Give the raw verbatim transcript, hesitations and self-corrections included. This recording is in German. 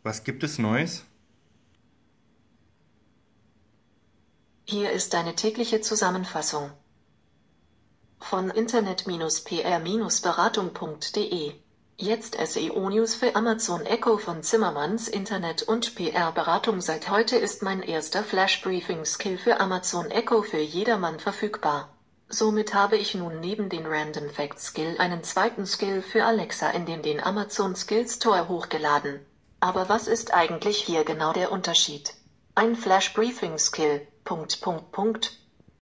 Was gibt es Neues? Hier ist deine tägliche Zusammenfassung von Internet-P R-Beratung punkt de. Jetzt S E O-News für Amazon Echo von Zimmermanns Internet- und P R-Beratung. Seit heute ist mein erster Flash-Briefing-Skill für Amazon Echo für jedermann verfügbar. Somit habe ich nun neben den Random Facts Skill einen zweiten Skill für Alexa in den, den Amazon Skill Store hochgeladen. Aber was ist eigentlich hier genau der Unterschied? Ein Flash Briefing Skill. Punkt, Punkt, Punkt.